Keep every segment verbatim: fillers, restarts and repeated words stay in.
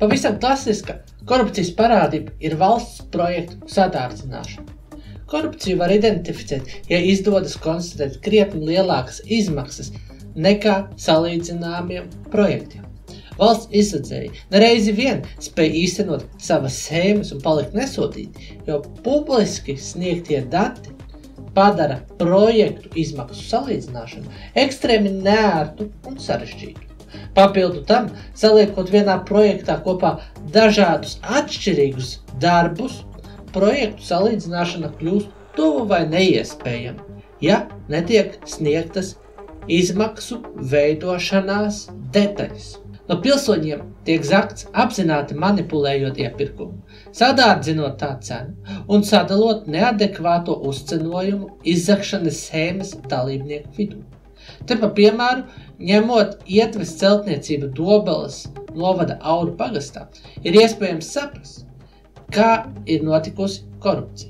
Pavisam klasiska korupcijas parādība ir valsts projektu sadārdzināšana. Korupciju var identificēt, ja izdodas konstatēt krietni lielākas izmaksas nekā salīdzināmiem projektiem. Valsts izsadzēji nereizi vien spēj īstenot savas schēmas un palikt nesodīti, jo publiski sniegtie dati padara projektu izmaksu salīdzināšanu ekstrēmi neērtu un sarežģītu. Papildu tam, saliekot vienā projektā kopā dažādus atšķirīgus darbus, projektu salīdzināšana kļūst tuvu vai neiespējama, ja netiek sniegtas izmaksu veidošanās detaļas. No pilsoņiem tiek zakts apzināti manipulējot iepirkumu, sadārdzinot tā cenu un sadalot neadekvāto uzcenojumu izzakšanas schēmas dalībnieku vidū. Te pa piemēru, ņemot Ietves celtniecību Dobeles novada Auru pagastā, ir iespējams saprast, kā ir notikusi korupcija.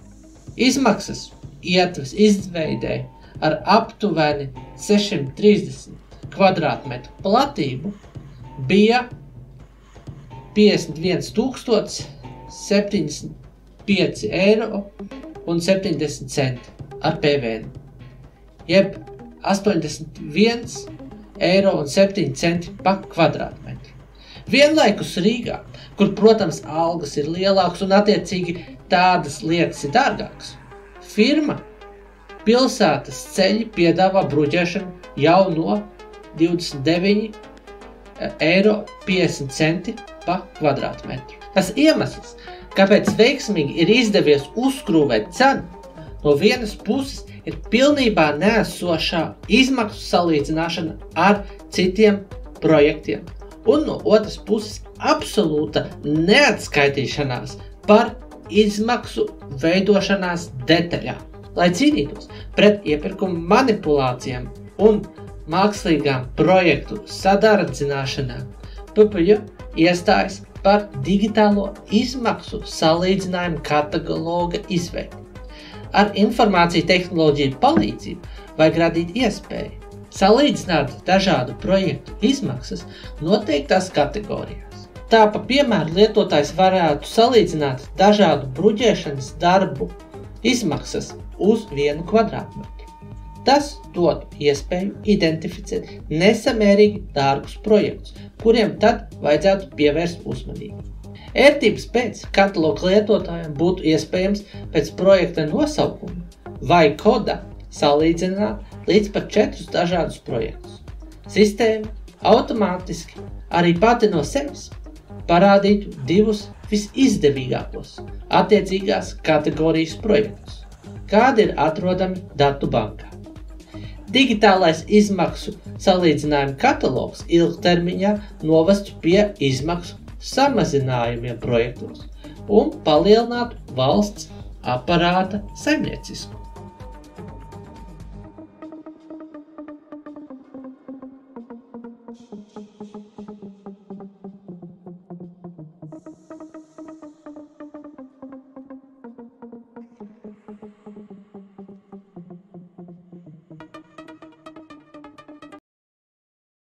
Izmaksas Ietves izveidē ar aptuveni sešsimt trīsdesmit kvadrātmetru platību bija piecdesmit viens tūkstoši septiņdesmit pieci eiro un septiņdesmit centi ar P V N, jeb astoņdesmit viens eiro un septiņi centi pa kvadrātmetru. Vienlaikus Rīgā, kur, protams, algas ir lielākas un attiecīgi tādas lietas ir dārgākas, firma Pilsētas ceļi piedāvā bruģēšanu jau no divdesmit deviņi eiro piecdesmit centi pa kvadrātmetru. Tas iemesls, kāpēc veiksmīgi ir izdevies uzkrūvēt cenu, no vienas puses ir pilnībā neesošā izmaksu salīdzināšana ar citiem projektiem, un no otras puses absolūta neatskaitīšanās par izmaksu veidošanās detaļām. Lai cīnītos pret iepirkumu manipulācijām un mākslīgām projektu sadardzināšanām, P P J iestājas par digitālo izmaksu salīdzinājumu kataloga izveidi. Ar informāciju tehnoloģiju palīdzību vajag radīt iespēju salīdzināt dažādu projektu izmaksas noteiktās kategorijās. Tā pa piemēru lietotājs varētu salīdzināt dažādu bruģēšanas darbu izmaksas uz vienu kvadrātmetru. Tas dod iespēju identificēt nesamērīgi dārgus projektus, kuriem tad vajadzētu pievērst uzmanību. Ērtības pēc kataloga lietotājiem būtu iespējams pēc projekta nosaukuma vai koda salīdzināt līdz pat četrus dažādus projektus. Sistēma automātiski arī pati no sevis parādītu divus visizdevīgākos attiecīgās kategorijas projektus, kādi ir atrodami datu bankā. Digitālais izmaksu salīdzinājuma katalogs ilgtermiņā novestu pie izmaksu samazinājumiem projektos un palielinātu valsts aparāta saimnieciskumu.